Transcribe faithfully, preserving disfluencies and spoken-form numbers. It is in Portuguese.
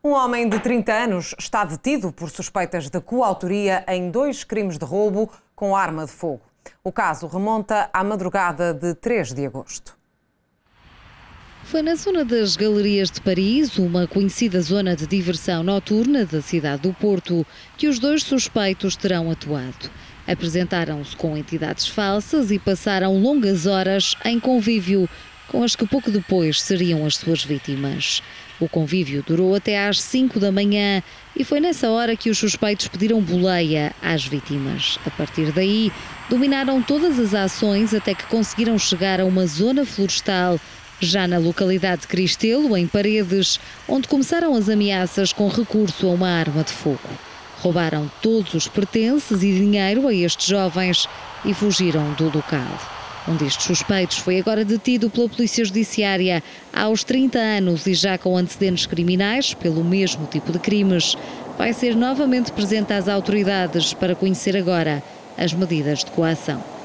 Um homem de trinta anos está detido por suspeitas de coautoria em dois crimes de roubo com arma de fogo. O caso remonta à madrugada de três de agosto. Foi na zona das Galerias de Paris, uma conhecida zona de diversão noturna da cidade do Porto, que os dois suspeitos terão atuado. Apresentaram-se com entidades falsas e passaram longas horas em convívio, com as que pouco depois seriam as suas vítimas. O convívio durou até às cinco da manhã e foi nessa hora que os suspeitos pediram boleia às vítimas. A partir daí, dominaram todas as ações até que conseguiram chegar a uma zona florestal, já na localidade de Cristelo, em Paredes, onde começaram as ameaças com recurso a uma arma de fogo. Roubaram todos os pertences e dinheiro a estes jovens e fugiram do local. Um destes suspeitos foi agora detido pela Polícia Judiciária aos trinta anos e já com antecedentes criminais pelo mesmo tipo de crimes. Vai ser novamente presente às autoridades para conhecer agora as medidas de coação.